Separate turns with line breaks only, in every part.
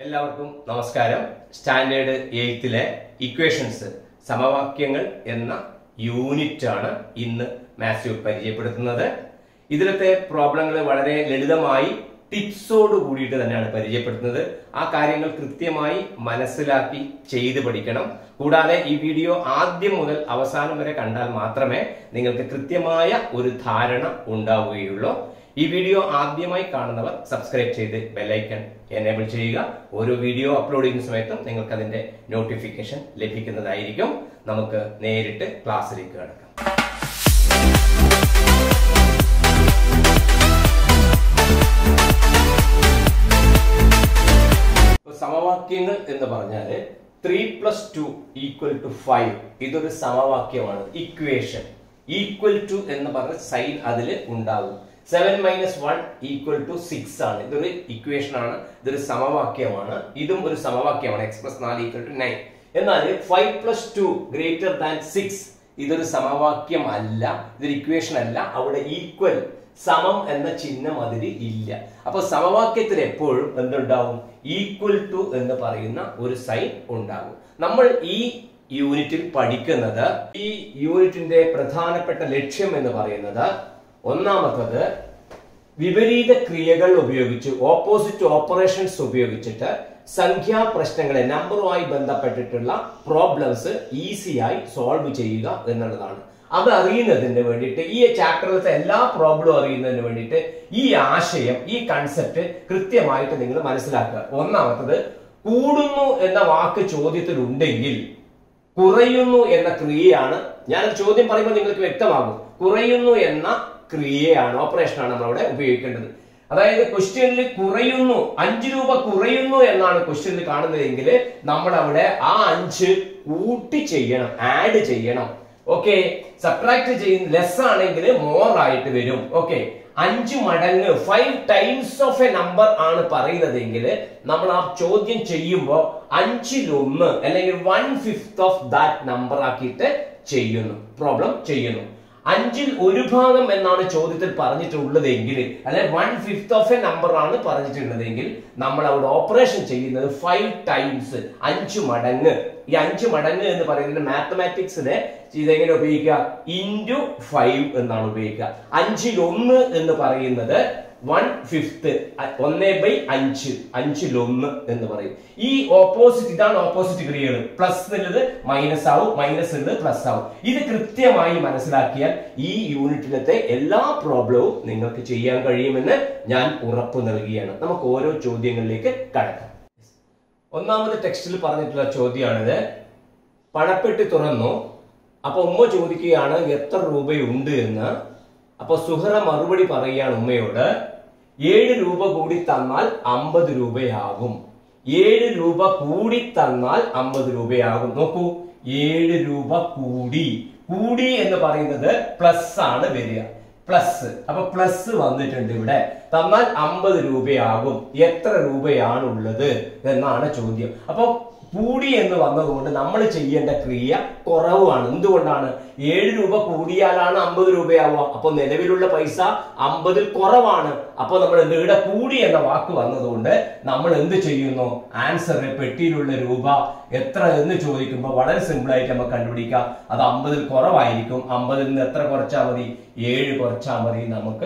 എല്ലാവർക്കും നമസ്കാരം. Standard 8ലെ equations സമവാക്യങ്ങൾ എന്ന യൂണിറ്റ് ആണ് ഇന്ന് മാത്സ്യൂൾ പരിചയപ്പെടുത്തുന്നത്. ഇതിലത്തെ പ്രോബ്ലങ്ങൾ വളരെ ലളിതമായി ടിപ്സോട് കൂടിയിട്ട് തന്നെയാണ് പരിചയപ്പെടുത്തുന്നത്. ആ കാര്യങ്ങൾ കൃത്യമായി മനസ്സിലാക്കി ചെയ്ത് പഠിക്കണം. കൂടാതെ ഈ വീഡിയോ ആദ്യം മുതൽ അവസാനം വരെ കണ്ടാൽ മാത്രമേ നിങ്ങൾക്ക് കൃത്യമായ ഒരു ധാരണ ഉണ്ടാവുകയുള്ളൂ. ഈ വീഡിയോ ആദ്യമായി കാണുന്നവർ സബ്സ്ക്രൈബ് ചെയ്ത് ബെല്ലൈക്കൺ എനേബിൾ ചെയ്യുക. ഓരോ വീഡിയോ അപ്ലോഡ് ചെയ്യുന്ന സമയത്തും നിങ്ങൾക്ക് അതിന്റെ നോട്ടിഫിക്കേഷൻ ലഭിക്കുന്നതായിരിക്കും. നമുക്ക് നേരിട്ട് ക്ലാസ്സിലേക്ക് കടക്കാം. സമവാക്യങ്ങൾ എന്ന് പറഞ്ഞാല് 3 + 2 = 5 ഇതൊരു സമവാക്യമാണ്. ഇക്വേഷൻ ഈക്വൽ ടു എന്ന് പറഞ്ഞ സൈൻ അതിൽ ഉണ്ടാവും. 7 - 1 = 6 ആണ്. ഇതൊരു ഇക്വേഷൻ ആണ്, ഇതൊരു സമവാക്യമാണ്. ഇതും ഒരു സമവാക്യമാണ്. x + 4 = 9. എന്നാൽ 5 + 2 > 6 ഇതൊരു സമവാക്യം അല്ല, ഇതൊരു ഇക്വേഷൻ അല്ല. അവിടെ ഈക്വൽ സമം എന്ന ചിഹ്നം അതിൽ ഇല്ല. അപ്പൊ സമവാക്യത്തിൽ എപ്പോഴും എന്തുണ്ടാവും? ഈക്വൽ ടു എന്ന് പറയുന്ന ഒരു സൈൻ ഉണ്ടാകും. നമ്മൾ ഈ യൂണിറ്റിൽ പഠിക്കുന്നത്, ഈ യൂണിറ്റിന്റെ പ്രധാനപ്പെട്ട ലക്ഷ്യം എന്ന് പറയുന്നത്, ഒന്നാമത്തത് വിപരീത ക്രിയകൾ ഉപയോഗിച്ച്, ഓപ്പോസിറ്റ് ഓപ്പറേഷൻസ് ഉപയോഗിച്ചിട്ട് സംഖ്യാ പ്രശ്നങ്ങളെ, നമ്പറുമായി ബന്ധപ്പെട്ടിട്ടുള്ള പ്രോബ്ലംസ് ഈസിയായി സോൾവ് ചെയ്യുക എന്നുള്ളതാണ്. അത് അറിയുന്നതിന് വേണ്ടിയിട്ട്, ഈ ചാപ്റ്ററിലത്തെ എല്ലാ പ്രോബ്ലം അറിയുന്നതിന് വേണ്ടിയിട്ട് ഈ ആശയം, ഈ കൺസെപ്റ്റ് കൃത്യമായിട്ട് നിങ്ങൾ മനസ്സിലാക്കുക. ഒന്നാമത്തത്, കൂടുന്നു എന്ന വാക്ക് ചോദ്യത്തിൽ ഉണ്ടെങ്കിൽ കുറയുന്നു എന്ന ക്രിയയാണ്. ഞാൻ ചോദ്യം പറയുമ്പോൾ നിങ്ങൾക്ക് വ്യക്തമാകും. കുറയുന്നു എന്ന ക്രിയയാണ്, ഓപ്പറേഷനാണ് നമ്മളവിടെ ഉപയോഗിക്കേണ്ടത്. അതായത് ക്വസ്റ്റ്യനിൽ കുറയുന്നു, 5 രൂപ കുറയുന്നു എന്നാണ് ക്വസ്റ്റ്യനിൽ കാണുന്നതെങ്കിൽ നമ്മൾ അവിടെ ആ 5 കൂട്ടി ചെയ്യണം, ആഡ് ചെയ്യണം. ഓക്കെ, സബ്ട്രാക്ട് ചെയ്യുന്ന ലെസ് ആണെങ്കിൽ മോർ ആയിട്ട് വരും. ഓക്കെ, 5 മടങ്ങ് 5 ടൈംസ് ഓഫ് എ നമ്പർ ആണ് പറയുന്നതെങ്കിൽ നമ്മൾ ആ ചോദ്യം ചെയ്യുമ്പോൾ 5-1 അല്ലെങ്കിൽ 1/5 ഓഫ് ദാറ്റ് നമ്പർ ആക്കിയിട്ട് ചെയ്യുന്നു, പ്രോബ്ലം ചെയ്യുന്നു. 5ൽ 1 ഭാഗം എന്നാണ് ചോദ്യത്തിൽ പറഞ്ഞിട്ടുള്ളതെങ്കിൽ, അല്ലെ 1/5 ഓഫ് എ നമ്പർ ആണ് പറഞ്ഞിട്ടുള്ളതെങ്കിൽ, നമ്മൾ അവിടെ ഓപ്പറേഷൻ ചെയ്യുന്നത് 5 ടൈംസ്, 5 മടങ്ങ്. ഈ 5 മടങ്ങ് എന്ന് പറയുന്നത് മാത്തമാറ്റിക്സിലെ ഇതെങ്ങനെ ഉപയോഗിക്കുക? ഇൻറ്റു 5 എന്നാണ് ഉപയോഗിക്കുക. 5ൽ 1 എന്ന് പറയുന്നത് 1/5, 1/5, 5ൽ 1 എന്ന് പറയും. ഈ ഓപ്പോസിറ്റ്, ഇതാണ് ഓപ്പോസിറ്റ് ക്രിയകൾ. പ്ലസ് എന്നുള്ളത് മൈനസ് ആവും, മൈനസ് എന്നുള്ളത് പ്ലസ് ആവും. ഇത് കൃത്യമായി മനസ്സിലാക്കിയാൽ ഈ യൂണിറ്റിലത്തെ എല്ലാ പ്രോബ്ലവും നിങ്ങൾക്ക് ചെയ്യാൻ കഴിയുമെന്ന് ഞാൻ ഉറപ്പ് നൽകുകയാണ്. നമുക്ക് ഓരോ ചോദ്യങ്ങളിലേക്ക് കടക്കാം. ഒന്നാമത് ടെക്സ്റ്റിൽ പറഞ്ഞിട്ടുള്ള ചോദ്യമാണിത്. പണപ്പെട്ടി തുറന്നു. അപ്പൊ ഉമ്മ ചോദിക്കുകയാണ് എത്ര രൂപയുണ്ട് എന്ന്. അപ്പൊ സുഹറ മറുപടി പറയുകയാണ് ഉമ്മയോട്, 7 രൂപ കൂടി തന്നാൽ 50 രൂപയാകും. 7 രൂപ കൂടി തന്നാൽ 50 രൂപയാകും. നോക്കൂ, 7 രൂപ കൂടി, കൂടി എന്ന് പറയുന്നത് പ്ലസ് ആണ് വരിക, പ്ലസ്. അപ്പൊ പ്ലസ് വന്നിട്ടുണ്ട് ഇവിടെ. തന്നാൽ 50 രൂപയാകും. എത്ര രൂപയാണുള്ളത് എന്നാണ് ചോദ്യം. അപ്പൊ കൂടി എന്ന് വന്നതുകൊണ്ട് നമ്മൾ ചെയ്യേണ്ട ക്രിയ കുറവാണ്. എന്തുകൊണ്ടാണ്? 7 രൂപ കൂടിയാലാണ് 50 രൂപയാവുക. അപ്പൊ നിലവിലുള്ള പൈസ 50ൽ കുറവാണ്. അപ്പൊ നമ്മൾ ഇവിടെ കൂടി എന്ന വാക്ക് വന്നതുകൊണ്ട് നമ്മൾ എന്ത് ചെയ്യുന്നു? ആൻസർ, പെട്ടിയിലുള്ള രൂപ എത്ര എന്ന് ചോദിക്കുമ്പോൾ വളരെ സിമ്പിൾ ആയിട്ട് നമുക്ക് കണ്ടുപിടിക്കാം. അത് 50ൽ കുറവായിരിക്കും. 50ൽ നിന്ന് എത്ര കുറച്ചാൽ മതി? 7 കുറച്ചാൽ മതി. നമുക്ക്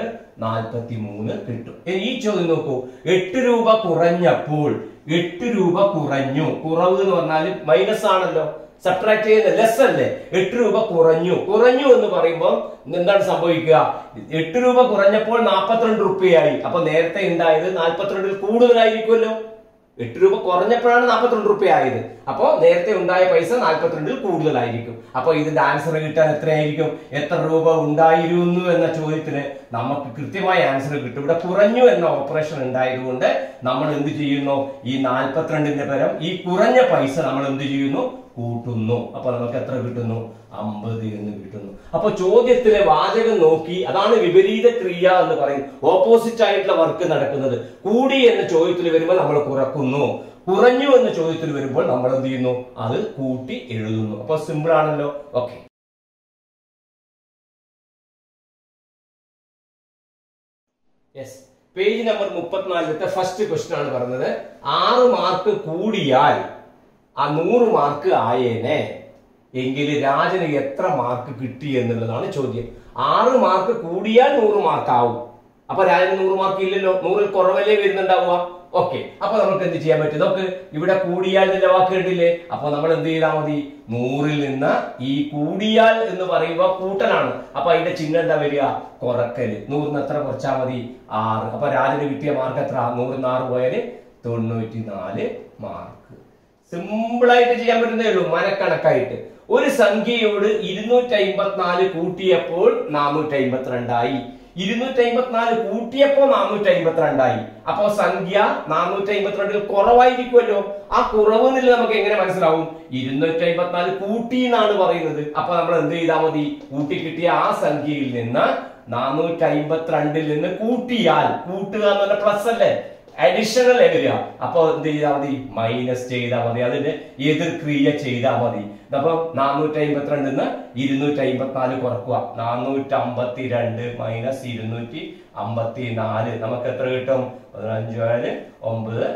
43 കിട്ടും. ഈ ചോദ്യം നോക്കൂ, 8 രൂപ കുറഞ്ഞപ്പോൾ 8 രൂപ കുറഞ്ഞു. കുറവ് എന്ന് പറഞ്ഞാൽ മൈനസ് ആണല്ലോ, സബ്ട്രാക്ട് ചെയ്യുന്ന ലെസ് അല്ലേ. 8 രൂപ കുറഞ്ഞു. കുറഞ്ഞു എന്ന് പറയുമ്പോൾ എന്താണ് സംഭവിക്കുക? 8 രൂപ കുറഞ്ഞപ്പോൾ 42 രൂപയായി. അപ്പൊ നേരത്തെ ഉണ്ടായത് 42ൽ കൂടുതലായിരിക്കുമല്ലോ. 8 രൂപ കുറഞ്ഞപ്പോഴാണ് 42 രൂപയായത്. അപ്പോ നേരത്തെ ഉണ്ടായ പൈസ 42ൽ കൂടുതലായിരിക്കും. അപ്പൊ ഇതിന്റെ ആൻസർ കിട്ടാൻ എത്രയായിരിക്കും? എത്ര രൂപ ഉണ്ടായിരുന്നു എന്ന ചോദ്യത്തിന് നമുക്ക് കൃത്യമായ ആൻസർ കിട്ടും. ഇവിടെ കുറഞ്ഞു എന്ന ഓപ്പറേഷൻ ഉണ്ടായതുകൊണ്ട് നമ്മൾ എന്ത് ചെയ്യുന്നു? ഈ 42ന്റെ പകരം ഈ കുറഞ്ഞ പൈസ നമ്മൾ എന്ത് ചെയ്യുന്നു? കൂട്ടുന്നു. അപ്പൊ നമുക്ക് എത്ര കിട്ടുന്നു? 50 എന്ന് കിട്ടുന്നു. അപ്പൊ ചോദ്യത്തിലെ വാചകം നോക്കി, അതാണ് വിപരീത ക്രിയ എന്ന് പറയുന്നത്. ഓപ്പോസിറ്റ് ആയിട്ടുള്ള വർക്ക് നടക്കുന്നത്. കൂടി എന്ന ചോദ്യത്തിൽ വരുമ്പോൾ നമ്മൾ കുറക്കുന്നു, കുറഞ്ഞു എന്ന ചോദ്യത്തിൽ വരുമ്പോൾ നമ്മൾ എന്ത് ചെയ്യുന്നു? അത് കൂട്ടി എഴുതുന്നു. അപ്പൊ സിമ്പിൾ ആണല്ലോ. Okay, yes. Page number 34 first question ആണ് പറഞ്ഞത് 6 മാർക്ക് കൂടിയാൽ ആ 100 മാർക്ക് ആയേനെ എങ്കിൽ രാജന് എത്ര മാർക്ക് കിട്ടി എന്നുള്ളതാണ് ചോദ്യം. 6 മാർക്ക് കൂടിയാൽ 100 മാർക്ക് ആവും. അപ്പൊ രാജന് 100 മാർക്ക് ഇല്ലല്ലോ, 100ൽ കുറവല്ലേ വരുന്നുണ്ടാവുക. ഓക്കെ, അപ്പൊ നമുക്ക് എന്ത് ചെയ്യാൻ പറ്റും? നമുക്ക് ഇവിടെ കൂടിയാൽ ഇതിന്റെ വാക്ക് കണ്ടില്ലേ? അപ്പൊ നമ്മൾ എന്ത് ചെയ്താൽ മതി? 100ൽ നിന്ന് ഈ കൂടിയാൽ എന്ന് പറയുമ്പോ കൂട്ടലാണ്. അപ്പൊ അതിന്റെ ചിഹ്നം എന്താ വരിക? കുറക്കല്. 100ന് എത്ര കുറച്ചാൽ മതി? 6. അപ്പൊ രാജന് കിട്ടിയ മാർക്ക് എത്ര? 100ന്ന് 6 പോയാല് 94 മാർക്ക്. സിമ്പിൾ ആയിട്ട് ചെയ്യാൻ പറ്റുന്നേ ഉള്ളൂ, മനക്കണക്കായിട്ട്. ഒരു സംഖ്യയോട് 254 കൂട്ടിയപ്പോൾ 452 ആയി. 254 കൂട്ടിയപ്പോ 452 ആയി. അപ്പൊ സംഖ്യ 452ൽ കുറവായിരിക്കുമല്ലോ. ആ കുറവെന്നില്ല നമുക്ക് എങ്ങനെ മനസ്സിലാവും? 254 കൂട്ടി എന്നാണ് പറയുന്നത്. അപ്പൊ നമ്മൾ എന്ത് ചെയ്താൽ മതി? കൂട്ടി കിട്ടിയ ആ സംഖ്യയിൽ നിന്ന് 452ൽ നിന്ന് കൂട്ടിയാൽ, കൂട്ടുക എന്ന് പറഞ്ഞ പ്ലസ് അല്ലേ, അഡീഷണൽ വരിക. അപ്പൊ എന്ത് ചെയ്താൽ മതി? മൈനസ് ചെയ്താൽ മതി, അതിന്റെ എതിർക്രിയ ചെയ്താൽ മതി. അപ്പൊ 452 254 കുറക്കുക. 452 മൈനസ് 254 നമുക്ക് എത്ര കിട്ടും? 15 9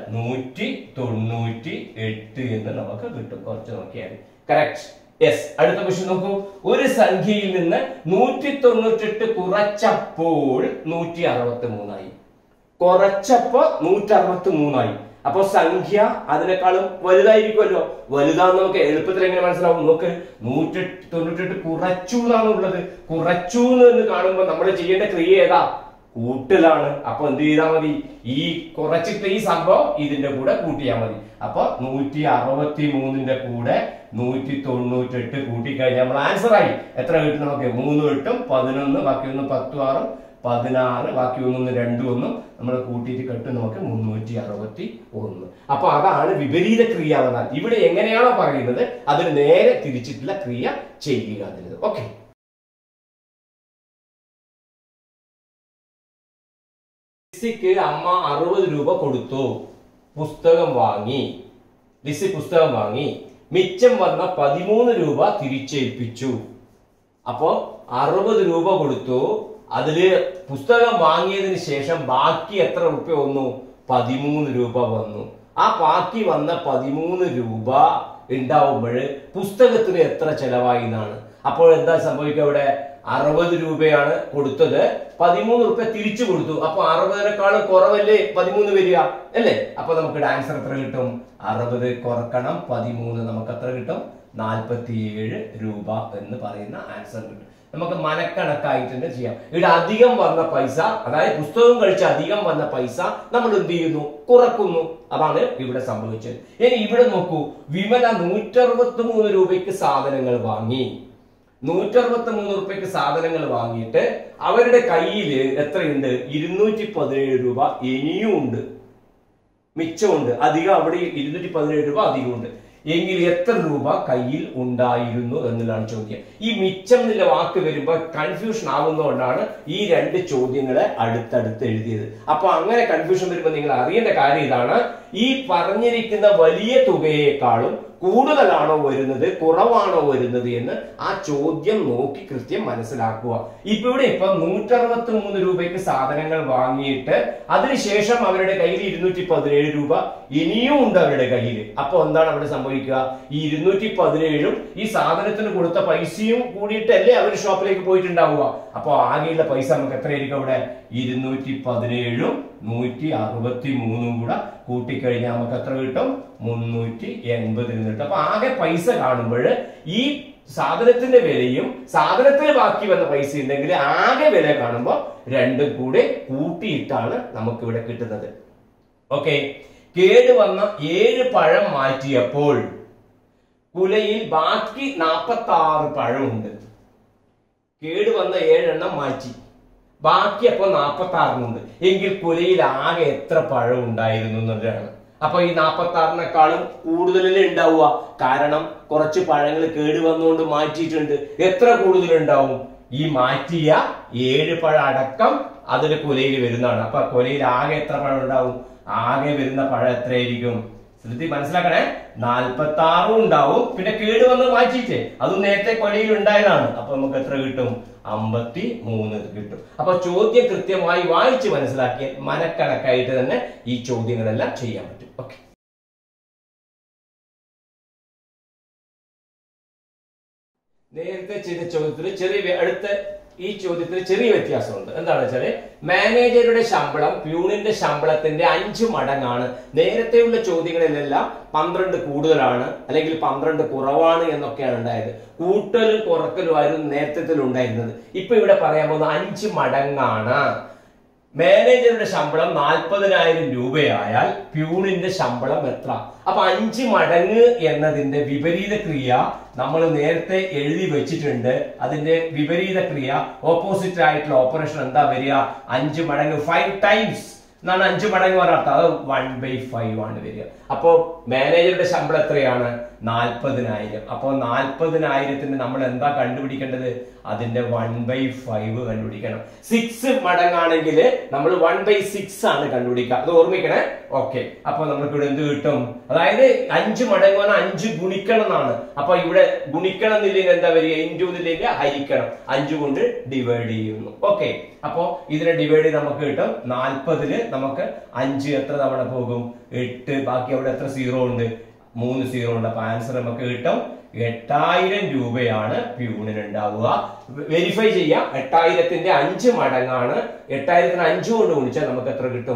198 എന്ന് നമുക്ക് കിട്ടും. കുറച്ച് നോക്കിയാൽ കറക്റ്റ്. യെസ്. അടുത്ത ക്വസ്റ്റ്യൻ നോക്കൂ. ഒരു സംഖ്യയിൽ നിന്ന് 198 കുറച്ചപ്പോൾ 163 ആയി. കുറച്ചപ്പോ 163 ആയി. അപ്പൊ സംഖ്യ അതിനേക്കാളും വലുതായിരിക്കുമല്ലോ. വലുതാന്ന് നമുക്ക് എളുപ്പത്തിൽ എങ്ങനെ മനസ്സിലാവും? നോക്ക്, 198 കുറച്ചു എന്നാണ് ഉള്ളത്. കുറച്ചു എന്ന് കാണുമ്പോ നമ്മൾ ചെയ്യേണ്ട ക്രിയ ഏതാ? കൂട്ടലാണ്. അപ്പൊ എന്ത് ചെയ്താൽ മതി? ഈ കുറച്ചിട്ട് ഈ സംഭവം ഇതിന്റെ കൂടെ കൂട്ടിയാൽ മതി. അപ്പൊ 163ന്റെ കൂടെ 198 കൂട്ടിക്കഴിഞ്ഞാൽ നമ്മൾ ആൻസർ ആയി. എത്ര കിട്ടും നമുക്ക്? 3 8 11, ബാക്കി 1 10 6 16, ബാക്കി 1 2 1 നമ്മൾ കൂട്ടിയിട്ട് കിട്ടും നമുക്ക് 361. അപ്പൊ അതാണ് വിപരീത ക്രിയാവതാൽ. ഇവിടെ എങ്ങനെയാണോ പറയുന്നത് അതിന് നേരെ തിരിച്ചിട്ടുള്ള ക്രിയ ചെയ്യുക എന്നുള്ളത്. ഓക്കെ, ലിസിക്ക് അമ്മ 60 രൂപ കൊടുത്തു. പുസ്തകം വാങ്ങി. ലിസി പുസ്തകം വാങ്ങി. മിച്ചം വന്ന 13 രൂപ തിരിച്ചേൽപ്പിച്ചു. അപ്പോ 60 രൂപ കൊടുത്തു. അതില് പുസ്തകം വാങ്ങിയതിന് ശേഷം ബാക്കി എത്ര രൂപ വന്നു? 13 രൂപ വന്നു. ആ ബാക്കി വന്ന 13 രൂപ ഉണ്ടാവുമ്പോൾ പുസ്തകത്തിന് എത്ര ചെലവായി എന്നാണ്. അപ്പോൾ എന്താ സംഭവിക്കുക? ഇവിടെ 60 രൂപയാണ് കൊടുത്തത്, 13 രൂപ തിരിച്ചു കൊടുത്തു. അപ്പൊ 60നേക്കാളും കുറവല്ലേ 13 വരിക അല്ലേ? അപ്പൊ നമുക്ക് ആൻസർ എത്ര കിട്ടും? 60 കുറക്കണം 13 നമുക്ക് എത്ര കിട്ടും? 47 രൂപ എന്ന് പറയുന്ന ആൻസർ കിട്ടും. നമുക്ക് മനക്കണക്കായിട്ട് തന്നെ ചെയ്യാം. ഇവിടെ അധികം വന്ന പൈസ, അതായത് പുസ്തകം കഴിച്ച് അധികം വന്ന പൈസ നമ്മൾ എന്ത് ചെയ്യുന്നു? കുറക്കുന്നു. അതാണ് ഇവിടെ സംഭവിച്ചത്. ഇനി ഇവിടെ നോക്കൂ, വിമല 163 രൂപയ്ക്ക് സാധനങ്ങൾ വാങ്ങി. 163 രൂപയ്ക്ക് സാധനങ്ങൾ വാങ്ങിയിട്ട് അവരുടെ കയ്യിൽ എത്രയുണ്ട്? 217 രൂപ ഇനിയും ഉണ്ട്, മിച്ചമുണ്ട്. അധികം അവിടെ 217 രൂപ അധികമുണ്ട്. എങ്കിൽ എത്ര രൂപ കയ്യിൽ ഉണ്ടായിരുന്നു എന്നുള്ളതാണ് ചോദ്യം. ഈ മിച്ചം എന്നുള്ള വാക്ക് വരുമ്പോൾ കൺഫ്യൂഷൻ ആവുന്നതുകൊണ്ടാണ് ഈ 2 ചോദ്യങ്ങളെ അടുത്തടുത്ത് എഴുതിയത്. അപ്പൊ അങ്ങനെ കൺഫ്യൂഷൻ വരുമ്പോൾ നിങ്ങൾ അറിയേണ്ട കാര്യം ഇതാണ്: ഈ പറഞ്ഞിരിക്കുന്ന വലിയ തുകയേക്കാളും കൂടുതലാണോ വരുന്നത്, കുറവാണോ വരുന്നത് എന്ന് ആ ചോദ്യം നോക്കി കൃത്യം മനസ്സിലാക്കുക. ഇപ്പൊ ഇവിടെ 163 രൂപയ്ക്ക് സാധനങ്ങൾ വാങ്ങിയിട്ട് അതിനുശേഷം അവരുടെ കയ്യിൽ 217 രൂപ ഇനിയും ഉണ്ട് അവരുടെ കയ്യിൽ. അപ്പൊ എന്താണ് അവിടെ സംഭവിക്കുക? ഈ 217ഉം ഈ സാധനത്തിന് കൊടുത്ത പൈസയും കൂടിയിട്ടല്ലേ അവർ ഷോപ്പിലേക്ക് പോയിട്ടുണ്ടാവുക. അപ്പൊ ആകെയുള്ള പൈസ നമുക്ക് എത്രയായിരിക്കും? അവിടെ 217ഉം 163ഉം കൂടെ കൂട്ടിക്കഴിഞ്ഞാൽ നമുക്ക് എത്ര കിട്ടും? 380 കിട്ടും. അപ്പൊ ആകെ പൈസ കാണുമ്പോൾ ഈ സാധനത്തിന്റെ വിലയും സാധനത്തിന് ബാക്കി വന്ന പൈസ ഉണ്ടെങ്കിൽ ആകെ വില കാണുമ്പോൾ രണ്ടും കൂടെ കൂട്ടിയിട്ടാണ് നമുക്ക് ഇവിടെ കിട്ടുന്നത്. ഓക്കെ, കേട് വന്ന 7 പഴം മാറ്റിയപ്പോൾ കുലയിൽ ബാക്കി 46 പഴമുണ്ട്. കേട് വന്ന 7 എണ്ണം മാറ്റി, ബാക്കി അപ്പൊ 46 എങ്കിൽ കുലയിൽ ആകെ എത്ര പഴം ഉണ്ടായിരുന്നു എന്നതാണ്. അപ്പൊ ഈ 46നേക്കാളും കൂടുതലല്ലേ ഉണ്ടാവുക, കാരണം കുറച്ച് പഴങ്ങൾ കേട് വന്നുകൊണ്ട് മാറ്റിയിട്ടുണ്ട്. എത്ര കൂടുതൽ ഉണ്ടാവും? ഈ മാറ്റിയ 7 പഴം അടക്കം അതിന് കുലയിൽ വരുന്നതാണ്. അപ്പൊ കുലയിൽ ആകെ എത്ര പഴം ഉണ്ടാവും? ആകെ വരുന്ന പഴം എത്രയായിരിക്കും? ശ്രദ്ധി മനസ്സിലാക്കണേ, 46 ഉണ്ടാവും. പിന്നെ കേട് വന്ന് മാറ്റിയിട്ടേ അതും നേരത്തെ കൊലയിൽ ഉണ്ടായതാണ്. അപ്പൊ നമുക്ക് എത്ര കിട്ടും? 53 കിട്ടും. അപ്പൊ ചോദ്യം കൃത്യമായി വായിച്ച് മനസ്സിലാക്കിയ മനക്കണക്കായിട്ട് തന്നെ ഈ ചോദ്യങ്ങളെല്ലാം ചെയ്യാൻ പറ്റും. ഓക്കെ, നേരത്തെ ചെയ്ത ചോദ്യത്തിൽ ഈ ചോദ്യത്തിൽ ചെറിയ വ്യത്യാസമുണ്ട്. എന്താണെന്ന് വെച്ചാല് മാനേജറുടെ ശമ്പളം പ്യൂണിന്റെ ശമ്പളത്തിന്റെ 5 മടങ്ങാണ്. നേരത്തെയുള്ള ചോദ്യങ്ങളിലെല്ലാം 12 കൂടുതലാണ് അല്ലെങ്കിൽ 12 കുറവാണ് എന്നൊക്കെയാണ് ഉണ്ടായത്. കൂട്ടലും കുറക്കലുമായിരുന്നു നേരത്തെ ഉണ്ടായിരുന്നത്. ഇപ്പൊ ഇവിടെ പറയാൻ പോകുന്ന 5 മടങ്ങാണ്. മാനേജറുടെ ശമ്പളം 40,000 രൂപയായാൽ പ്യൂണിന്റെ ശമ്പളം എത്ര? അപ്പൊ 5 മടങ്ങ് എന്നതിന്റെ വിപരീത ക്രിയ നമ്മൾ നേരത്തെ എഴുതി വെച്ചിട്ടുണ്ട്. അതിന്റെ വിപരീത ക്രിയ ഓപ്പോസിറ്റ് ആയിട്ടുള്ള ഓപ്പറേഷൻ എന്താ വരിക? 5 മടങ്ങ് 5 ടൈംസ് എന്നാണ് 5 മടങ്ങ് പറഞ്ഞാൽ അത് 1/5 ആണ് വരിക. അപ്പോ മാനേജറുടെ ശമ്പളം എത്രയാണ്? 40,000. അപ്പോ 40,000ത്തിന് നമ്മൾ എന്താ കണ്ടുപിടിക്കേണ്ടത്? അതിന്റെ 1/5 കണ്ടുപിടിക്കണം. 6 മടങ്ങാണെങ്കിൽ നമ്മൾ 1/6 ആണ് കണ്ടുപിടിക്കുക. അത് ഓർമ്മിക്കണേ. ഓക്കെ, അപ്പൊ നമുക്ക് ഇവിടെ എന്ത് കിട്ടും? അതായത് 5 മടങ്ങ് 5 ഗുണിക്കണം എന്നാണ്. അപ്പൊ ഇവിടെ ഗുണിക്കണം എന്നില്ലെങ്കിൽ എന്താ വരിക? ഇൻറ്റു എന്നില്ലെങ്കിൽ ഹരിക്കണം. 5 കൊണ്ട് ഡിവൈഡ് ചെയ്യുന്നു. ഓക്കെ, അപ്പോ ഇതിനെ ഡിവൈഡ് ചെയ്ത് നമുക്ക് കിട്ടും 40ല് നമുക്ക് 5 എത്ര തവണ പോകും? 8. ബാക്കി അവിടെ എത്ര 0 ഉണ്ട്? 3 0 ഉണ്ട്. അപ്പൊ ആൻസർ നമുക്ക് കിട്ടും 8,000 രൂപയാണ് പ്യൂണിന് ഉണ്ടാവുക. വെരിഫൈ ചെയ്യാം. 8,000ന്റെ 5 മടങ്ങാണ്. 8,000ത്തിന് 5 കൊണ്ട് ഗുണിച്ചാൽ നമുക്ക് എത്ര കിട്ടും?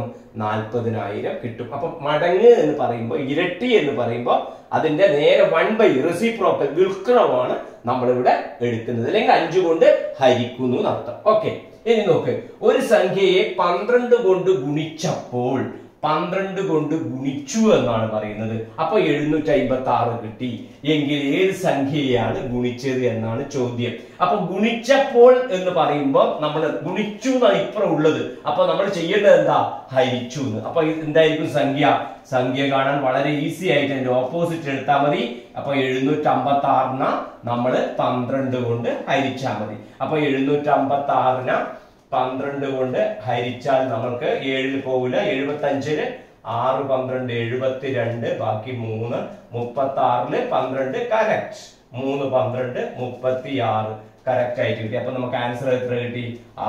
40,000 കിട്ടും. അപ്പൊ മടങ്ങ് എന്ന് പറയുമ്പോൾ, ഇരട്ടി എന്ന് പറയുമ്പോൾ അതിന്റെ നേരെ 1/, റെസിപ്രോക്കൽ വിൽക്രമാണ് നമ്മളിവിടെ എടുക്കുന്നത്. അല്ലെങ്കിൽ 5 കൊണ്ട് ഹരിക്കുന്നു എന്നർത്ഥം. ഓക്കെ, ഇനി നോക്ക്, ഒരു സംഖ്യയെ 12 കൊണ്ട് ഗുണിച്ചപ്പോൾ 12 കൊണ്ട് ഗുണിച്ചു എന്നാണ് പറയുന്നത്. അപ്പൊ 756 കിട്ടി. എങ്കിൽ ഏത് സംഖ്യയാണ് ഗുണിച്ചത് എന്നാണ് ചോദ്യം. അപ്പൊ ഗുണിച്ചപ്പോൾ എന്ന് പറയുമ്പോൾ നമ്മൾ ഗുണിച്ചു എന്നാണ് ഇപ്പുറം ഉള്ളത്. അപ്പൊ നമ്മൾ ചെയ്യേണ്ടത് എന്താ? ഹരിച്ചു എന്ന്. അപ്പൊ എന്തായിരിക്കും സംഖ്യ കാണാൻ വളരെ ഈസി ആയിട്ട് അതിന്റെ ഓപ്പോസിറ്റ് എടുത്താൽ മതി. അപ്പൊ 756 നമ്മൾ 12 കൊണ്ട് ഹരിച്ചാൽ മതി. അപ്പൊ 756 12 കൊണ്ട് ഹരിച്ചാൽ നമ്മൾക്ക് 7 പോകില്ല. 75ല് 6 12 72, ബാക്കി 3 36ല് 12 കറക്റ്റ്. 3 12 36 കറക്റ്റ് ആയിട്ട് കിട്ടി. അപ്പൊ നമുക്ക് ആൻസർ എത്ര കിട്ടി?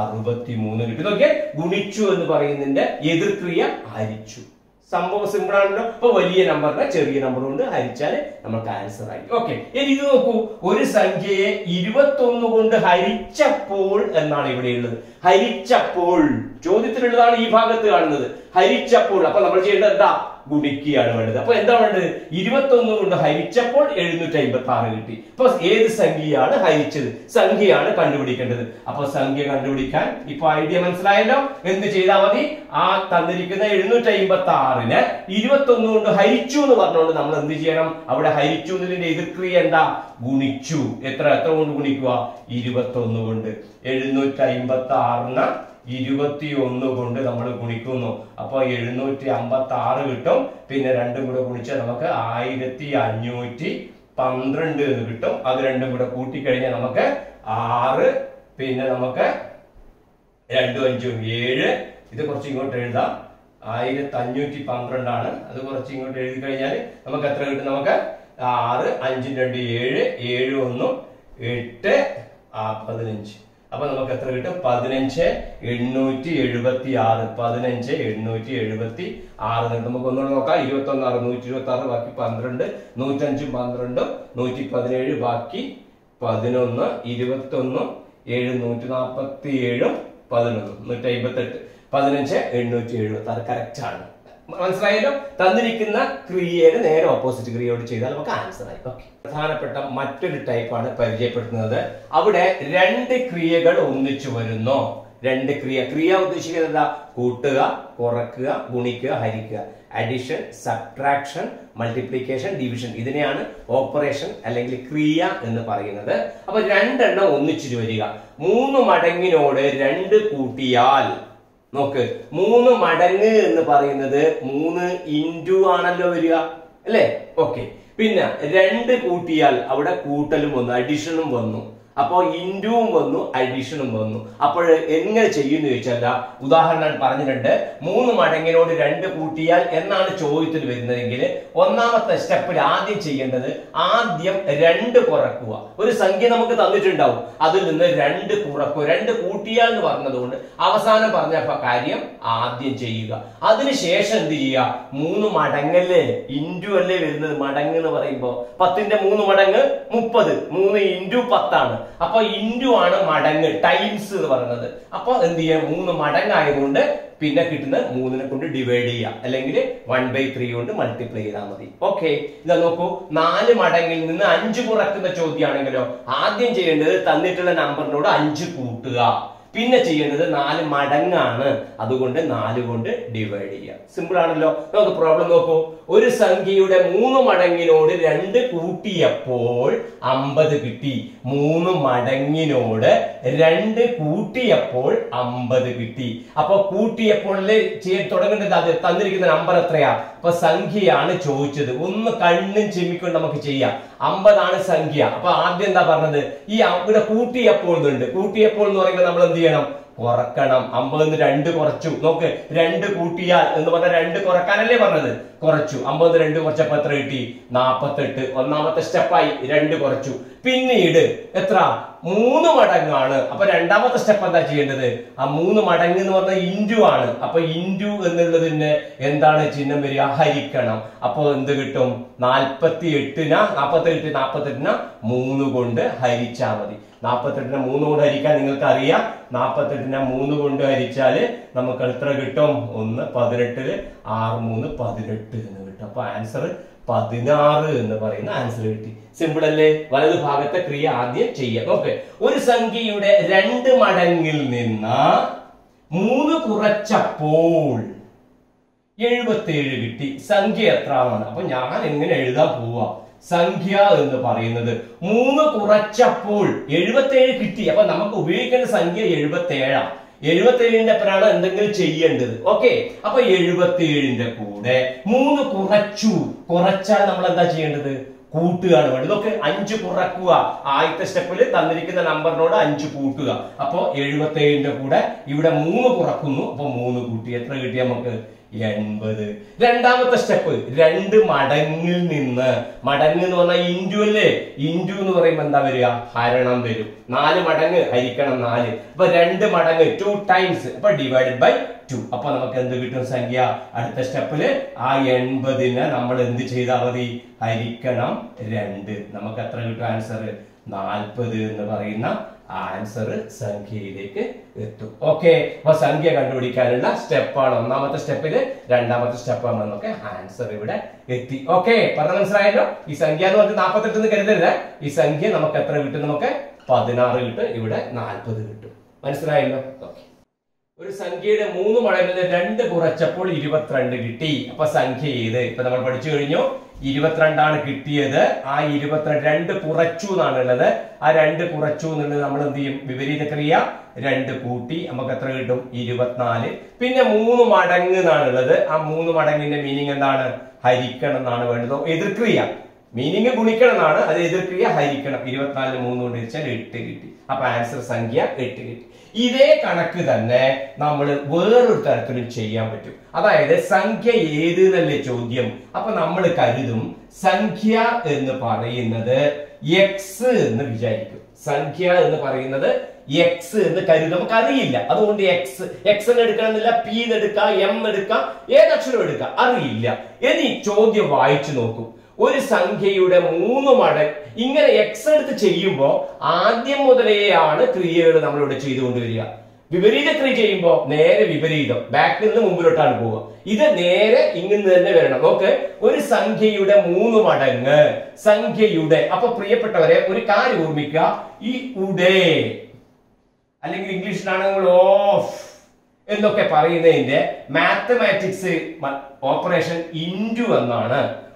63 കിട്ടി. നോക്കിയേ, ഗുണിച്ചു എന്ന് പറയുന്നതിന്റെ എതിർക്രിയ ഹരിച്ചു. സംഭവം സിമ്പിൾ ആണല്ലോ. അപ്പൊ വലിയ നമ്പറിനെ ചെറിയ നമ്പർ കൊണ്ട് ഹരിച്ചാൽ നമുക്ക് ആൻസർ ആയി. ഓക്കെ, ഇനി ഇത് നോക്കൂ, ഒരു സംഖ്യയെ 21 കൊണ്ട് ഹരിച്ചപ്പോൾ എന്നാണ് ഇവിടെയുള്ളത്. ഹരിച്ചപ്പോൾ ചോദ്യത്തിലുള്ളതാണ് ഈ ഭാഗത്ത് കാണുന്നത്. ഹരിച്ചപ്പോൾ അപ്പൊ നമ്മൾ ചെയ്യേണ്ടത് എന്താ? ഗുണിക്കുകയാണ് വേണ്ടത്. അപ്പൊ എന്താ വേണ്ടത്? 21 കൊണ്ട് ഹരിച്ചപ്പോൾ 756 കിട്ടി. അപ്പൊ ഏത് സംഖ്യയാണ് ഹരിച്ചത്? സംഖ്യയാണ് കണ്ടുപിടിക്കേണ്ടത്. അപ്പൊ സംഖ്യ കണ്ടുപിടിക്കാൻ ഇപ്പൊ ഐഡിയ മനസ്സിലായല്ലോ. എന്ത് ചെയ്താൽ മതി? ആ തന്നിരിക്കുന്ന 756നെ 21 കൊണ്ട് ഹരിച്ചു എന്ന് പറഞ്ഞുകൊണ്ട് നമ്മൾ എന്ത് ചെയ്യണം? അവിടെ ഹരിച്ചു എന്നതിന്റെ എതിർക്രിയ എന്താ? ഗുണിച്ചു. എത്ര കൊണ്ട് ഗുണിക്കുക? 21 കൊണ്ട്. 756നെ 21 കൊണ്ട് നമ്മൾ ഗുണിക്കുന്നു. അപ്പൊ 756 കിട്ടും. പിന്നെ 2 കൂടെ ഗുണിച്ചാൽ നമുക്ക് 1512 എന്ന് കിട്ടും. അത് 2 കൂടെ കൂട്ടിക്കഴിഞ്ഞാൽ നമുക്ക് 6, പിന്നെ നമുക്ക് 2 5 7. ഇത് കുറച്ച് ഇങ്ങോട്ട് എഴുതാം. 1512 ആണ്. അത് കുറച്ച് ഇങ്ങോട്ട് എഴുതി കഴിഞ്ഞാൽ നമുക്ക് എത്ര കിട്ടും? നമുക്ക് 6 5 2 7 7 1 8 15. അപ്പൊ നമുക്ക് എത്ര കിട്ടും? 15,876. 15,876 നമുക്ക് ഒന്നുകൂടെ നോക്കാം. 21 626, ബാക്കി 12, 105 12, 117, ബാക്കി 11, 21 7 147, 11 158, 15,876 കറക്റ്റ് ആണ്. മനസ്സിലായല്ലോ. തന്നിരിക്കുന്ന ക്രിയയുടെ നേരെ ഓപ്പോസിറ്റ് ക്രിയയോട് ചെയ്താൽ നമുക്ക് ആൻസർ ആയി. ഓക്കെ, പ്രധാനപ്പെട്ട മറ്റൊരു ടൈപ്പാണ് പരിചയപ്പെടുത്തുന്നത്. അവിടെ 2 ക്രിയകൾ ഒന്നിച്ചു വരുന്നു. 2 ക്രിയ ഉദ്ദേശിക്കുന്നത് കൂട്ടുക, കുറക്കുക, ഗുണിക്കുക, ഹരിക്കുക. Addition, subtraction, multiplication, division. ഇതിനെയാണ് ഓപ്പറേഷൻ അല്ലെങ്കിൽ ക്രിയ എന്ന് പറയുന്നത്. അപ്പൊ 2 എണ്ണം ഒന്നിച്ചു വരിക. 3 മടങ്ങിനോട് 2 കൂട്ടിയാൽ നോക്ക്, 3 മടങ്ങ് എന്ന് പറയുന്നത് 3 ഇൻറ്റു ആണല്ലോ വരിക, അല്ലേ? ഓക്കെ, പിന്നെ 2 കൂട്ടിയാൽ അവിടെ കൂട്ടലും വന്നു, അഡിഷനും വന്നു. അപ്പോൾ ഇൻഡുവും വന്നു അഡീഷനും വന്നു. അപ്പോൾ എങ്ങനെ ചെയ്യുമെന്ന് ചോദിച്ചാൽ ഉദാഹരണം പറഞ്ഞിട്ടുണ്ട്. 3 മടങ്ങിനോട് 2 കൂട്ടിയാൽ എന്നാണ് ചോദ്യത്തിൽ വരുന്നതെങ്കിൽ ഒന്നാമത്തെ സ്റ്റെപ്പിൽ ആദ്യം ചെയ്യേണ്ടത് ആദ്യം 2 കുറക്കുക. ഒരു സംഖ്യ നമുക്ക് തന്നിട്ടുണ്ടാവും, അതിൽ നിന്ന് 2 കുറക്കുക. 2 കൂട്ടിയാൽ എന്ന് പറഞ്ഞതുകൊണ്ട് അവസാനം പറഞ്ഞ കാര്യം ആദ്യം ചെയ്യുക. അതിനുശേഷം എന്ത് ചെയ്യുക? 3 മടങ്ങല്ലേ, ഇൻഡു അല്ലേ വരുന്നത്. മടങ്ങ് എന്ന് പറയുമ്പോ 10ന്റെ 3 മടങ്ങ് 30, 3 ഇൻഡു 10 ആണ്. അപ്പൊ ഇൻഡു ആണ് മടങ്ങ്, ടൈംസ് എന്ന് പറയുന്നത്. അപ്പൊ എന്ത് ചെയ്യാം? 3 മടങ്ങായതുകൊണ്ട് പിന്നെ കിട്ടുന്ന 3നെ കൊണ്ട് ഡിവൈഡ് ചെയ്യുക, അല്ലെങ്കിൽ 1/3 കൊണ്ട് മൾട്ടിപ്ലൈ ചെയ്താൽ മതി. ഓക്കെ, ഇതാ നോക്കൂ. 4 മടങ്ങിൽ നിന്ന് 5 കുറക്കുന്ന ചോദ്യമാണെങ്കിലോ ആദ്യം ചെയ്യേണ്ടത് തന്നിട്ടുള്ള നമ്പറിനോട് 5 കൂട്ടുക. പിന്നെ ചെയ്യേണ്ടത് 4 മടങ്ങാണ്, അതുകൊണ്ട് 4 കൊണ്ട് ഡിവൈഡ് ചെയ്യുക. സിമ്പിൾ ആണല്ലോ. നമുക്ക് പ്രോബ്ലം നോക്കൂ. ഒരു സംഖ്യയുടെ 3 മടങ്ങിനോട് 2 കൂട്ടിയപ്പോൾ 50 കിട്ടി. 3 മടങ്ങിനോട് 2 കൂട്ടിയപ്പോൾ 50 കിട്ടി. അപ്പൊ കൂട്ടിയപ്പോൾ തുടങ്ങേണ്ടത് അത് തന്നിരിക്കുന്ന നമ്പർ എത്രയാ? അപ്പൊ സംഖ്യയാണ് ചോദിച്ചത്. ഒന്ന് കണ്ണും ചിമ്മിക്കൊണ്ട് നമുക്ക് ചെയ്യാം. 50 ആണ് സംഖ്യ. അപ്പൊ ആദ്യം എന്താ പറഞ്ഞത്? ഈ ഇവിടെ കൂട്ടിയപ്പോൾ ഉണ്ട്. കൂട്ടിയപ്പോൾ എന്ന് പറയുമ്പോൾ നമ്മൾ എന്ത് ചെയ്യണം? കുറക്കണം. 50 2 കുറച്ചു. നോക്ക്, 2 കൂട്ടിയാൽ എന്ന് പറഞ്ഞാൽ 2 കുറക്കാനല്ലേ പറഞ്ഞത്? കുറച്ചു. 50 2 കുറച്ചപ്പോ എത്ര കിട്ടി? 48. ഒന്നാമത്തെ സ്റ്റെപ്പായി 2 കുറച്ചു. പിന്നീട് എത്ര? 3 മടങ്ങാണ്. അപ്പൊ രണ്ടാമത്തെ സ്റ്റെപ്പ് എന്താ ചെയ്യേണ്ടത്? ആ 3 മടങ്ങ് എന്ന് പറഞ്ഞാൽ ഇൻഡു ആണ്. അപ്പൊ ഇൻഡു എന്നുള്ളതിന് എന്താണ് ചിഹ്നം വരിക? ഹരിക്കണം. അപ്പൊ എന്ത് കിട്ടും? 48നെ 3 കൊണ്ട് ഹരിച്ചാൽ മതി. 48നെ 3 കൊണ്ട് ഹരിക്കാൻ നിങ്ങൾക്ക് അറിയാം. 48നെ 3 കൊണ്ട് ഹരിച്ചാല് നമുക്ക് എത്ര കിട്ടും? 1 18 6 3 18 എന്ന് കിട്ടും. അപ്പൊ ആൻസർ 16 എന്ന് പറയുന്ന ആൻസർ കിട്ടി. സിമ്പിൾ അല്ലേ? വലതു ഭാഗത്തെ ക്രിയ ആദ്യം ചെയ്യാം. ഓക്കെ, ഒരു സംഖ്യയുടെ 2 മടങ്ങിൽ നിന്ന് 3 കുറച്ചപ്പോൾ 77 കിട്ടി. സംഖ്യ എത്രയാണ്? അപ്പൊ ഞാൻ എങ്ങനെ എഴുതാൻ പോവാ? സംഖ്യ എന്ന് പറയുന്നത് 3 കുറച്ചപ്പോൾ 77 കിട്ടി. അപ്പൊ നമുക്ക് ഉപയോഗിക്കേണ്ട സംഖ്യ 77. 77ന്റെ അപ്പുറമാണ് എന്തെങ്കിലും ചെയ്യേണ്ടത്. ഓക്കെ, അപ്പൊ 77ന്റെ കൂടെ 3 കുറച്ചു. കുറച്ചാൽ നമ്മൾ എന്താ ചെയ്യേണ്ടത്? കൂട്ടുകയാണ് വേണ്ടത്. നോക്ക്, 5 കുറക്കുക. ആദ്യത്തെ സ്റ്റെപ്പിൽ തന്നിരിക്കുന്ന നമ്പറിനോട് 5 കൂട്ടുക. അപ്പൊ 77ന്റെ കൂടെ ഇവിടെ 3 കുറക്കുന്നു. അപ്പൊ 3 കൂട്ടി എത്ര കിട്ടി നമുക്ക്? 80. രണ്ടാമത്തെ സ്റ്റെപ്പ് 2 മടങ്ങിൽ നിന്ന്. മടങ്ങ് എന്ന് പറഞ്ഞാൽ ഇൻഡു അല്ലേ? ഇൻഡു എന്ന് പറയുമ്പോ എന്താ വരിക? ഹരണം വരും. 4 മടങ്ങ് ഹരിക്കണം 4. അപ്പൊ 2 മടങ്ങ് 2 ടൈംസ്. അപ്പൊ ഡിവൈഡഡ് ബൈ 2. അപ്പൊ നമുക്ക് എന്ത് കിട്ടും സംഖ്യ? അടുത്ത സ്റ്റെപ്പില് ആ 80നെ നമ്മൾ എന്ത് ചെയ്താൽ മതി? ഹരിക്കണം 2. നമുക്ക് എത്ര കിട്ടും ആൻസർ? 40 എന്ന് പറയുന്ന ആൻസർ സംഖ്യയിലേക്ക് എത്തും. ഓക്കെ, അപ്പൊ സംഖ്യ കണ്ടുപിടിക്കാനുള്ള സ്റ്റെപ്പാണ് ഒന്നാമത്തെ സ്റ്റെപ്പില്. രണ്ടാമത്തെ സ്റ്റെപ്പാണ് നമുക്ക് ആൻസർ ഇവിടെ എത്തി. ഓക്കെ, പറഞ്ഞ മനസ്സിലായല്ലോ? ഈ സംഖ്യ എന്ന് പറഞ്ഞാൽ 48 എന്ന് കരുതരുത്. ഈ സംഖ്യ നമുക്ക് എത്ര കിട്ടും? നമുക്ക് 16 കിട്ടും. ഇവിടെ 40 കിട്ടും. മനസ്സിലായല്ലോ? ഓക്കെ, ഒരു സംഖ്യയുടെ 3 മടങ്ങിൽ 2 കുറച്ചപ്പോൾ 22 കിട്ടി. അപ്പൊ സംഖ്യ ഏത്? ഇപ്പൊ നമ്മൾ പഠിച്ചു കഴിഞ്ഞു. 22 ആണ് കിട്ടിയത്. ആ 22 കുറച്ചു എന്നാണ് ഉള്ളത്. ആ 2 കുറച്ചു എന്നുള്ളത് നമ്മൾ എന്ത് ചെയ്യും? വിപരീത ക്രിയ 2 കൂട്ടി നമുക്ക് എത്ര കിട്ടും? 24. പിന്നെ 3 മടങ്ങ് എന്നാണ് ഉള്ളത്. ആ 3 മടങ്ങിന്റെ മീനിങ് എന്താണ്? ഹരിക്കണം എന്നാണ് വേണ്ടത്. എതിർക്രിയ മീനിങ് ഗുണിക്കണം എന്നാണ്, അത് എതിർക്രിയ ഹരിക്കണം. 24 3 കൊണ്ട് ഹരിച്ചാൽ 8 കിട്ടി. അപ്പൊ ആൻസർ സംഖ്യ 8 കിട്ടി. ഇതേ കണക്ക് തന്നെ നമ്മൾ വേറൊരു തരത്തിലും ചെയ്യാൻ പറ്റും. അതായത് സംഖ്യ ഏത് എന്നല്ലേ ചോദ്യം. അപ്പൊ നമ്മൾ കരുതും സംഖ്യ എന്ന് പറയുന്നത് എക്സ് എന്ന് വിചാരിക്കും. സംഖ്യ എന്ന് പറയുന്നത് എക്സ് എന്ന് കരുതും. നമുക്ക് അറിയില്ല, അതുകൊണ്ട് എക്സ് എന്ന് എടുക്കണമെന്നില്ല, പി എന്ന് എടുക്കാം, എം എടുക്കാം, ഏതക്ഷരം എടുക്കാം, അറിയില്ല. ഇനി ചോദ്യം വായിച്ചു നോക്കൂ. ഒരു സംഖ്യയുടെ 3 മടങ്ങ് ഇങ്ങനെ എക്സ് എടുത്ത് ചെയ്യുമ്പോൾ ആദ്യം മുതലെയാണ് ക്രിയകൾ നമ്മളിവിടെ ചെയ്തുകൊണ്ടുവരിക. വിപരീത ക്രിയ ചെയ്യുമ്പോൾ നേരെ വിപരീതം, ബാക്കിൽ നിന്ന് മുമ്പിലോട്ടാണ് പോവുക. ഇത് നേരെ ഇങ്ങനെ തന്നെ വരണം. നോക്ക്, ഒരു സംഖ്യയുടെ 3 മടങ്ങ് സംഖ്യയുടെ. അപ്പൊ പ്രിയപ്പെട്ടവരെ ഒരു കാര്യം ഓർമ്മിക്കുക, ഈ ഉടേ അല്ലെങ്കിൽ ഇംഗ്ലീഷിലാണെങ്കിൽ ഓഫ് എന്നൊക്കെ പറയുന്നതിന്റെ മാത്തമാറ്റിക്സ് ഓപ്പറേഷൻ ഇൻറ്റു എന്നാണ്.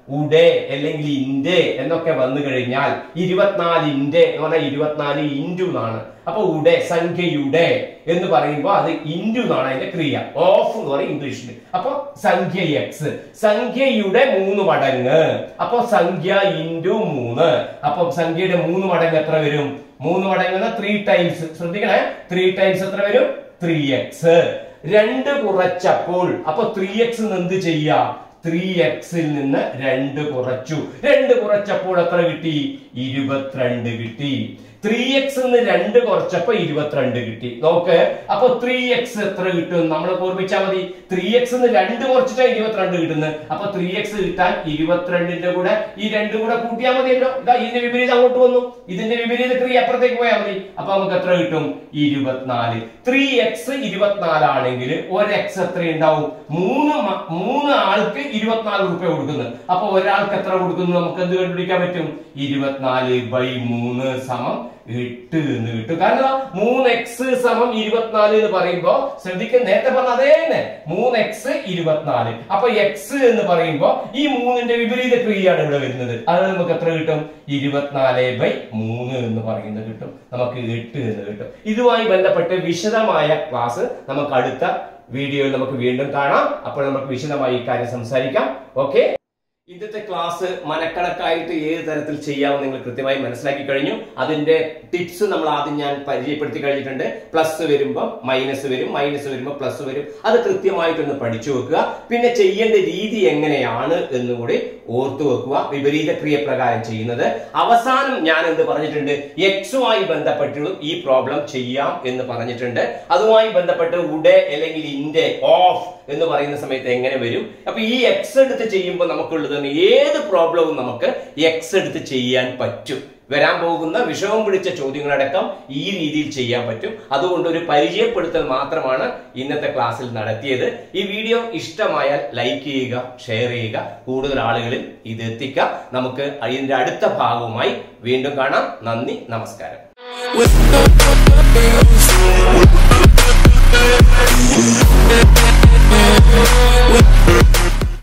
ഉടെ അല്ലെങ്കിൽ ഇന്റെ എന്നൊക്കെ വന്നു കഴിഞ്ഞാൽ 24 ഇന്റെ എന്ന് പറഞ്ഞാൽ 24 ഇൻറ്റു എന്നാണ്. അപ്പൊ ഉടെ സംഖ്യയുടെ എന്ന് പറയുമ്പോൾ അത് ഇൻറ്റു എന്നാണ് അതിന്റെ ക്രിയ. ഓഫ് എന്ന് പറയും ഇംഗ്ലീഷിൽ. അപ്പൊ സംഖ്യ എക്സ്, സംഖ്യയുടെ 3 മടങ്ങ്. അപ്പൊ സംഖ്യ ഇൻറ്റു 3. അപ്പൊ സംഖ്യയുടെ 3 മടങ്ങ് എത്ര വരും? 3 മടങ്ങ് 3 ടൈംസ്. ശ്രദ്ധിക്കണേ, 3 ടൈംസ് എത്ര വരും? 3x. 2 കുറച്ചപ്പോൾ അപ്പൊ 3x എന്ത് ചെയ്യാ? 3x-ൽ നിന്ന് 2 കുറച്ചു. 2 കുറച്ചപ്പോൾ എത്ര കിട്ടി? 22 കിട്ടി. 3x നിന്ന് 2 കുറച്ചപ്പോ 22 കിട്ടി. നോക്ക്, അപ്പൊ 3x എത്ര കിട്ടും? നമ്മൾ ഓർമ്മിച്ചാൽ മതി. 3x നിന്ന് 2 കുറച്ചിട്ടാ 22 കിട്ടുന്നത്. അപ്പൊ 3x കിട്ടാൻ 22ന്റെ കൂടെ ഈ 2 കൂടെ കൂട്ടിയാൽ മതിയല്ലോ. ഇതാ ഇതിന്റെ വിപരീതം അങ്ങോട്ട് വന്നു, ഇതിന്റെ വിപരീത ക്രിയ അപ്പുറത്തേക്ക് പോയാൽ മതി. അപ്പൊ നമുക്ക് എത്ര കിട്ടും? 24. 3x 24 ആണെങ്കിൽ ഒരു x എത്ര ഉണ്ടാവും? 3 ആൾക്ക് 24 രൂപ കൊടുക്കുന്നത്. അപ്പൊ ഒരാൾക്ക് എത്ര കൊടുക്കുന്നു? നമുക്ക് എന്ത് കണ്ടുപിടിക്കാൻ പറ്റും? 24/3 സമം 8 എന്ന് കിട്ടും. കാരണം 3x സമം 24 എന്ന് പറയുമ്പോ ശ്രദ്ധിക്കുക, നേരത്തെ പറഞ്ഞ അതേ തന്നെ 3x 24. അപ്പൊ x എന്ന് പറയുമ്പോ ഈ 3ന്റെ വിപരീത ക്രിയയാണ് ഇവിടെ വരുന്നത്. അത് നമുക്ക് എത്ര കിട്ടും? 24/3 എന്ന് പറയുന്നത് കിട്ടും. നമുക്ക് 8 എന്ന് കിട്ടും. ഇതുമായി ബന്ധപ്പെട്ട് വിശദമായ ക്ലാസ് നമുക്ക് അടുത്ത വീഡിയോയിൽ നമുക്ക് വീണ്ടും കാണാം. അപ്പോൾ നമുക്ക് വിശദമായി ഈ കാര്യം സംസാരിക്കാം. ഓക്കെ, ഇന്നത്തെ ക്ലാസ് മനക്കണക്കായിട്ട് ഏത് തരത്തിൽ ചെയ്യാമെന്ന് നിങ്ങൾ കൃത്യമായി മനസ്സിലാക്കി കഴിഞ്ഞു. അതിന്റെ ടിപ്സ് നമ്മൾ ആദ്യം ഞാൻ പരിചയപ്പെടുത്തി കഴിഞ്ഞിട്ടുണ്ട്. പ്ലസ് വരുമ്പോൾ മൈനസ് വരും, മൈനസ് വരുമ്പോൾ പ്ലസ് വരും. അത് കൃത്യമായിട്ടൊന്ന് പഠിച്ചു വെക്കുക. പിന്നെ ചെയ്യേണ്ട രീതി എങ്ങനെയാണ് എന്നുകൂടി ഓർത്തു വെക്കുക. വിപരീത ക്രിയ പ്രകാരം ചെയ്യുന്നത്. അവസാനം ഞാൻ എന്ത് പറഞ്ഞിട്ടുണ്ട്? എക്സുമായി ബന്ധപ്പെട്ടും ഈ പ്രോബ്ലം ചെയ്യാം എന്ന് പറഞ്ഞിട്ടുണ്ട്. അതുമായി ബന്ധപ്പെട്ട് ഉടെ അല്ലെങ്കിൽ ഇന്റെ, ഓഫ് എന്ന് പറയുന്ന സമയത്ത് എങ്ങനെ വരും? അപ്പൊ ഈ എക്സ് എടുത്ത് ചെയ്യുമ്പോൾ നമുക്കുള്ളത് ഏത് പ്രോബ്ലവും നമുക്ക് എക്സ് എടുത്ത് ചെയ്യാൻ പറ്റും. വരാൻ പോകുന്ന വിഷമം പിടിച്ച ചോദ്യങ്ങളടക്കം ഈ രീതിയിൽ ചെയ്യാൻ പറ്റും. അതുകൊണ്ട് ഒരു പരിചയപ്പെടുത്തൽ മാത്രമാണ് ഇന്നത്തെ ക്ലാസ്സിൽ നടത്തിയത്. ഈ വീഡിയോ ഇഷ്ടമായാൽ ലൈക്ക് ചെയ്യുക, ഷെയർ ചെയ്യുക, കൂടുതൽ ആളുകളിൽ ഇത് എത്തിക്കുക. നമുക്ക് ഇതിന്റെ അടുത്ത ഭാഗവുമായി വീണ്ടും കാണാം. നന്ദി, നമസ്കാരം.